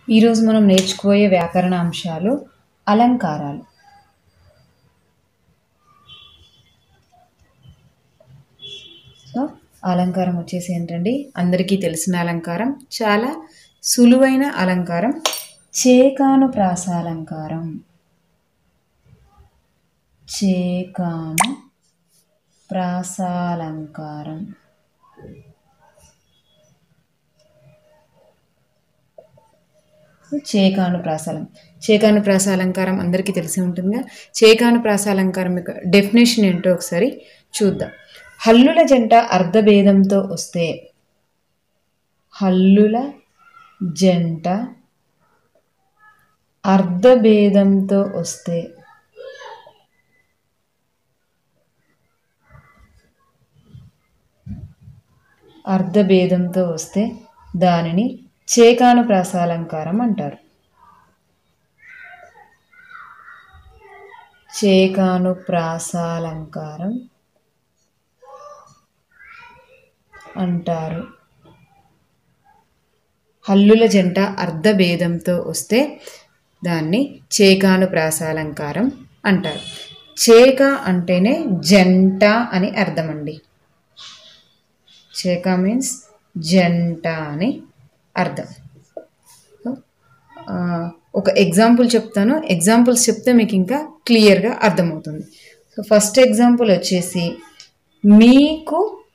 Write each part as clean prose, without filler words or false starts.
ఈరోజు మనం నేర్చుకోబోయే వ్యాకరణ అంశాలు అలంకారాలు. సో అలంకారం వచ్చేసి ఏంటండి, అందరికీ తెలిసిన అలంకారం, చాలా సులువైన అలంకారం చేకాను ప్రాసాలంకారం. చేకాను ప్రాసాలంకారం. చేకాను ప్రాసాలంకారం అందరికీ తెలిసి ఉంటుందిగా. చేకాను ప్రాసాలంకారం యొక్క డెఫినేషన్ ఏంటో ఒకసారి చూద్దాం. హల్లుల జంట అర్ధభేదంతో వస్తే, హల్లుల జంట అర్ధభేదంతో వస్తే దానిని చేకాను ప్రాసాలంకారం అంటారు. చేకాను ప్రాసాలంకారం అంటారు. హల్లుల జంట అర్ధభేదంతో వస్తే దాన్ని చేకాను ప్రాసాలంకారం అంటారు. చేక అంటేనే జంట అని అర్థం అండి. చేక మీన్స్ జంట అని అర్థం. ఒక ఎగ్జాంపుల్ చెప్తాను, ఎగ్జాంపుల్స్ చెప్తే మీకు ఇంకా క్లియర్గా అర్థమవుతుంది. సో ఫస్ట్ ఎగ్జాంపుల్ వచ్చేసి, మీకు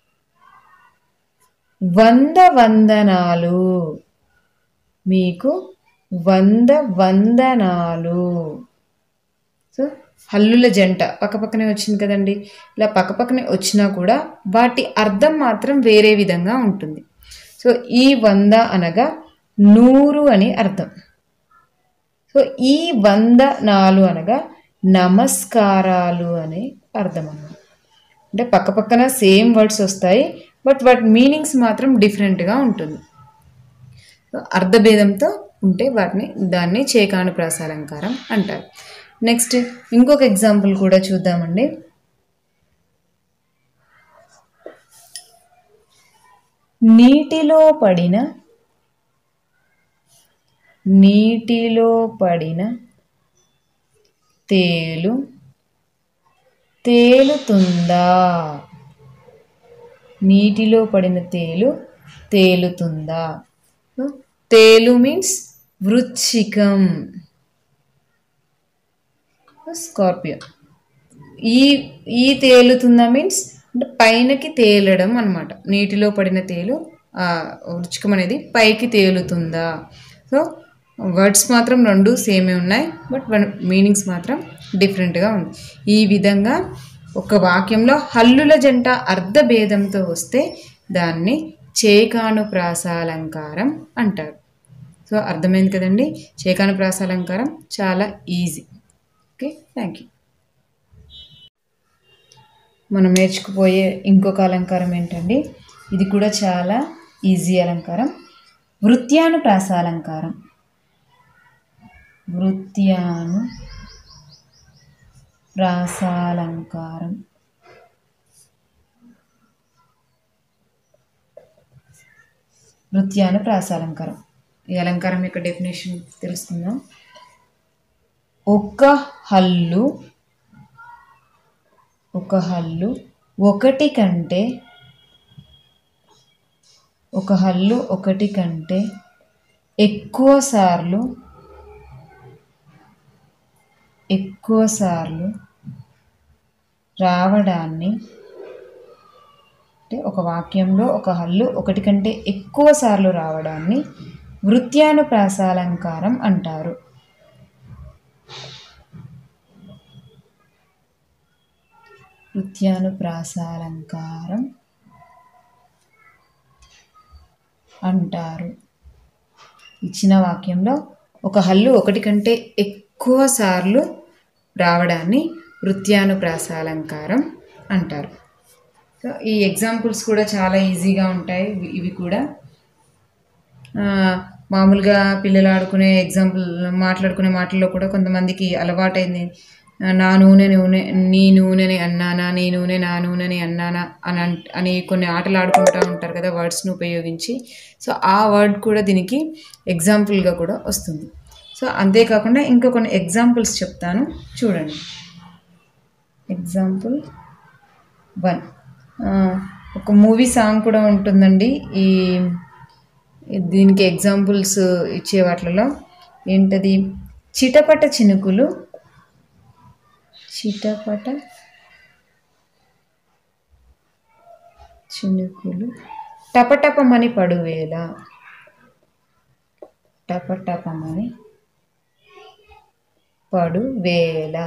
100 వందనాలు. మీకు 100 వందనాలు. సో హల్లుల జంట పక్కపక్కనే వచ్చింది కదండి. ఇలా పక్కపక్కనే వచ్చినా కూడా వాటి అర్థం మాత్రం వేరే విధంగా ఉంటుంది. సో ఈ 100 అనగా 100 అని అర్థం. సో ఈ 100 అనగా నమస్కారాలు అని అర్థం అన్నమాట. అంటే పక్కపక్కన సేమ్ వర్డ్స్ వస్తాయి, బట్ వాటి మీనింగ్స్ మాత్రం డిఫరెంట్గా ఉంటుంది. అర్ధభేదంతో ఉంటే దాన్ని చేకాను ప్రాసాలంకారం అంటారు. నెక్స్ట్ ఇంకొక ఎగ్జాంపుల్ కూడా చూద్దామండి. నీటిలో పడిన తేలు తేలుతుందా. నీటిలో పడిన తేలు తేలుతుందా. తేలు మీన్స్ వృశ్చికం, స్కార్పియో. ఈ తేలుతుందా మీన్స్ అంటే పైనకి తేలడం అనమాట. నీటిలో పడిన తేలు వృశ్చికం అనేది పైకి తేలుతుందా. సో వర్డ్స్ మాత్రం రెండు సేమే ఉన్నాయి, బట్ మీనింగ్స్ మాత్రం డిఫరెంట్గా ఉంది. ఈ విధంగా ఒక వాక్యంలో హల్లుల జంట అర్ధభేదంతో వస్తే దాన్ని చేకాను ప్రాసాలంకారం అంటారు. సో అర్థమైంది కదండి. చేకాను ప్రాసాలంకారం చాలా ఈజీ. Okay, thank you. మనం నేర్చుకుపోయే ఇంకొక అలంకారం ఏంటండి, ఇది కూడా చాలా ఈజీ అలంకారం, వృత్యాను ప్రాసాలంకారం. వృత్యాను ప్రాసాలంకారం. వృత్యాను ప్రాసాలంకారం. ఈ అలంకారం యొక్క డెఫినేషన్ తెలుసుకుందాం. ఒక హల్లు ఒకటి కంటే ఎక్కువ సార్లు రావడాన్ని, అంటే ఒక వాక్యంలో ఒక హల్లు ఒకటి కంటే ఎక్కువ సార్లు రావడాన్ని వృత్యాను ప్రాసాలంకారం అంటారు. వృత్యాను ప్రాసాలంకారం అంటారు. ఇచ్చిన వాక్యంలో ఒక హల్లు ఒకటి కంటే ఎక్కువ సార్లు రావడాన్ని వృత్యాను ప్రాసాలంకారం అంటారు. సో ఈ ఎగ్జాంపుల్స్ కూడా చాలా ఈజీగా ఉంటాయి. ఇవి కూడా మామూలుగా పిల్లలు ఆడుకునే మాట్లాడుకునే మాటల్లో కూడా కొంతమందికి అలవాటైంది నా నూనె నూనె నీ నూనెని అన్నానా, నీ నూనె నా నూనెని అన్నానా అని కొన్ని ఆటలు ఆడుకుంటూ ఉంటారు కదా వర్డ్స్ని ఉపయోగించి. సో ఆ వర్డ్ కూడా దీనికి ఎగ్జాంపుల్గా కూడా వస్తుంది. సో అంతేకాకుండా ఇంకా కొన్ని ఎగ్జాంపుల్స్ చెప్తాను చూడండి. ఎగ్జాంపుల్ 1, ఒక మూవీ సాంగ్ కూడా ఉంటుందండి ఈ దీనికి ఎగ్జాంపుల్స్ ఇచ్చే వాటిలో. ఏంటది? చిటపట చినుకులు, చిటపట చినుకులు టపటపమని పడువేళ, టపటపమని పడువేళ.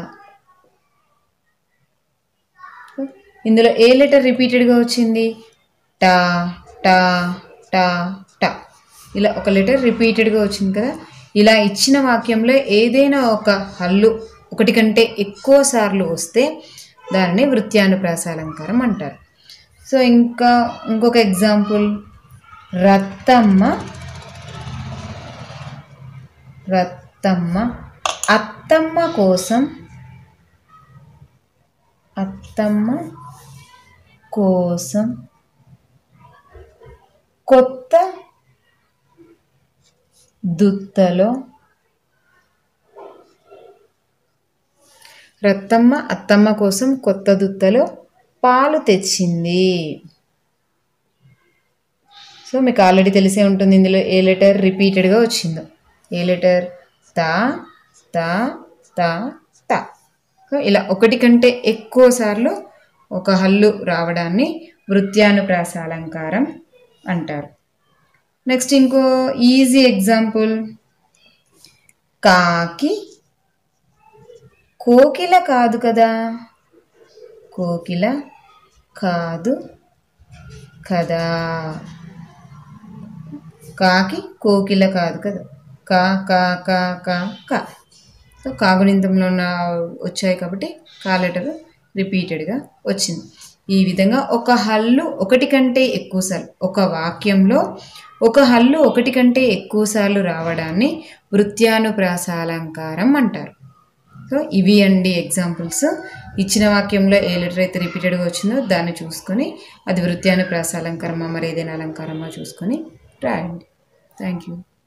ఇందులో ఏ లెటర్ రిపీటెడ్గా వచ్చింది? టా టా టా టా, ఇలా ఒక లెటర్ రిపీటెడ్గా వచ్చింది కదా. ఇలా ఇచ్చిన వాక్యంలో ఏదైనా ఒక హల్లు ఒకటి కంటే ఎక్కువ సార్లు వస్తే దానిని వృత్యానుప్రాసాలంకారం అంటారు. సో ఇంకొక ఎగ్జాంపుల్, రత్తమ్మ రత్తమ్మ అత్తమ్మ కోసం, అత్తమ్మ కోసం కొత్త దుత్తలో, రత్తమ్మ అత్తమ్మ కోసం కొత్త దుత్తలో పాలు తెచ్చింది. సో మీకు ఆల్రెడీ తెలిసే ఉంటుంది ఇందులో ఏ లెటర్ రిపీటెడ్గా వచ్చిందో. ఏ లెటర్? తా తా తా తా. సో ఇలా ఒకటి కంటే ఎక్కువ సార్లు ఒక హల్లు రావడాన్ని వృత్యానుప్రాసాలంకారం అంటారు. నెక్స్ట్ ఇంకో ఈజీ ఎగ్జాంపుల్, కాకి కోకిల కాదు కదా, కోకిల కాదు కదా, కాకి కోకిల కాదు కదా, కా కా కా కా కా. సో కాగుణింతంలో వచ్చాయి కాబట్టి కా లెటర్ రిపీటెడ్గా వచ్చింది. ఈ విధంగా ఒక హల్లు ఒకటి కంటే ఎక్కువసార్లు, ఒక వాక్యంలో ఒక హల్లు ఒకటి కంటే ఎక్కువసార్లు రావడాన్ని వృత్యానుప్రాసాలంకారం అంటారు. సో ఇవి అండి ఎగ్జాంపుల్స్. ఇచ్చిన వాక్యంలో ఏ లెటర్ అయితే రిపీటెడ్గా వచ్చిందో దాన్ని చూసుకొని అది వృత్యానుప్రాసాలంకారమా మరి ఏదైనా అలంకారమా చూసుకొని రాయండి. Thank you.